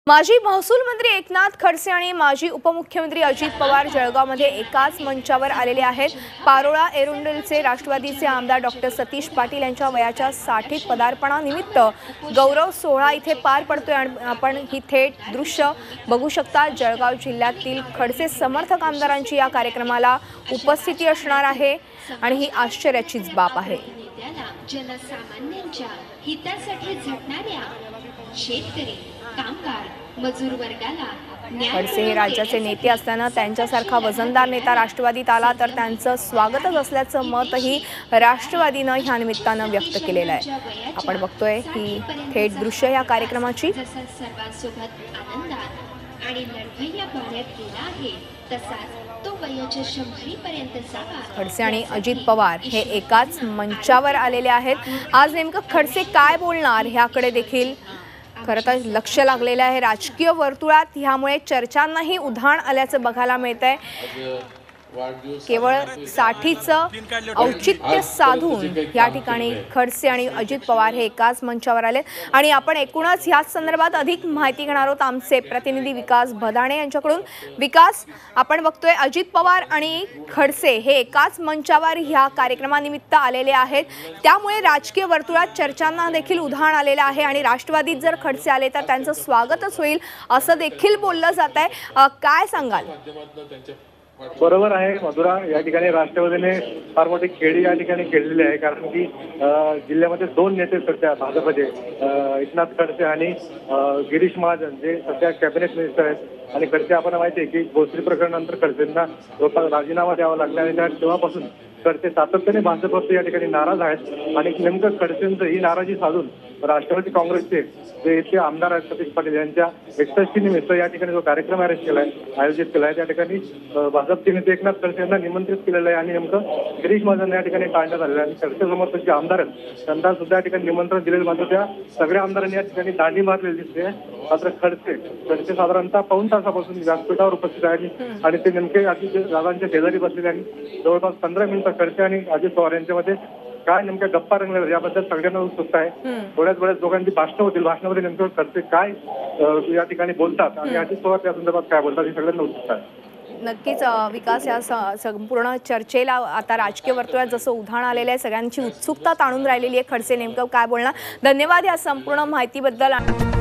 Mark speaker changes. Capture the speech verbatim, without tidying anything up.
Speaker 1: माजी महसूल मंत्री एकनाथ खडसे आणि माजी उपमुख्यमंत्री अजित पवार जळगावमध्ये एकाच मंचावर आलेले आहेत। पारोळा एरुंडलचे राष्ट्रवादीचे आमदार डॉक्टर सतीश पाटील यांच्या वयाच्या साठीत पदार्पणानिमित्त गौरव सोहळा इथे पार पडतोय आणि आपण ही थेट दृश्य बघू शकता। जळगाव जिल्ह्यातील खडसे समर्थक आमदारांची या कार्यक्रमाला उपस्थिती असणार आहे आणि ही आश्चर्याचीच बाब आहे।
Speaker 2: जनसामान्यांच्या हितासाठी झटणाऱ्या शेतकरी कामगार मजूर वर्गाला
Speaker 1: खडसे हे राज्याचे नेते असताना त्यांच्यासारखा वजनदार नेता राष्ट्रवादीत आला तर त्यांचं स्वागतच असल्याचं मतही राष्ट्रवादीनं ह्या निमित्तानं व्यक्त केलेलं आहे। आपण बघतोय ही थेट दृश्य या कार्यक्रमाची।
Speaker 2: सर्वांसोबत आनंदात आणि लढवय्या पाण्यात गेला आहे तसाच तो वयाच्या शंभरी पर्यंत जावा।
Speaker 1: खडसे आणि अजित पवार हे एकाच मंचावर आलेले आहेत। आज नेमकं खडसे काय बोलणार ह्याकडे देखील खरं तर लक्ष लागलेलं आहे राजकीय वर्तुळात। ह्यामुळे चर्चांनाही उधाण आल्याचं बघायला मिळतंय। केवळ साठीचं औचित्य साधून या ठिकाणी खडसे आणि अजित पवार हे एकाच मंचावर आले आणि आपण एकूणच ह्याच संदर्भात अधिक माहिती घेणार आहोत आमचे प्रतिनिधी विकास भदाणे यांच्याकडून। विकास, आपण बघतोय अजित पवार आणि खडसे हे एकाच मंचावर ह्या कार्यक्रमानिमित्त आलेले आहेत, त्यामुळे राजकीय वर्तुळात चर्चांना देखील उधाण आलेलं आहे आणि राष्ट्रवादीत जर खडसे आले तर त्यांचं स्वागतच होईल असं देखील बोललं जात आहे। काय सांगाल?
Speaker 3: बरोबर आहे मधुरा, या ठिकाणी राष्ट्रवादीने फार मोठी खेळी या ठिकाणी खेळलेली आहे, कारण की जिल्ह्यामध्ये दोन नेते सध्या भाजपचे एकनाथ खडसे आणि गिरीश महाजन जे सध्या कॅबिनेट मिनिस्टर आहेत। आणि खडसे आपण माहिती आहे की भोसरी प्रकरणानंतर खडसेंना राजीनामा द्यावा लागला आणि त्या तेव्हापासून खडसे सातत्याने भाजपवरती या ठिकाणी नाराज आहेत आणि नेमकं खडसेंचं ही नाराजी साधून राष्ट्रवादी काँग्रेसचे जे इथले आमदार आहेत सतीश पाटील यांच्या एकसष्टी निमित्त या ठिकाणी जो कार्यक्रम अरेंज केला आहे आयोजित केला आहे त्या ठिकाणी भाजपचे नेते एकनाथ खडसे यांना निमंत्रित केलेलं आहे आणि नेमकं गिरीश महाजन या ठिकाणी टाळण्यात आलेलं आहे आणि खडसे समर्थक जे आमदार आहेत त्यांना सुद्धा या ठिकाणी निमंत्रण दिलेलं, मात्र त्या सगळ्या आमदारांनी या ठिकाणी दांडी मारलेली दिसते। मात्र खडसे खडसे साधारणतः पाऊण तासापासून व्यासपीठावर उपस्थित आहेत आणि ते नेमके अजित दादांच्या शेजारी बसलेले आणि जवळपास पंधरा मिनिटं खडसे आणि अजित पवार यांच्यामध्ये काय नेमक्या गप्पा रंगल्या याबद्दल सगळ्यांना उत्सुकता आहे। थोड्याच वेळात दोघांची भाषणं होतील, भाषणामध्ये नेमकं खडसे काय या ठिकाणी बोलतात आणि अजित पवार त्या संदर्भात काय बोलतात हे सगळ्यांना उत्सुकता आहे।
Speaker 1: नक्कीच विकास, या संपूर्ण चर्चेला आता राजकीय वर्तुळात जसं उधाण आलेलं आहे सगळ्यांची उत्सुकता ताणून राहिलेली आहे। खडसे नेमकं काय बोलणार? धन्यवाद या संपूर्ण माहितीबद्दल।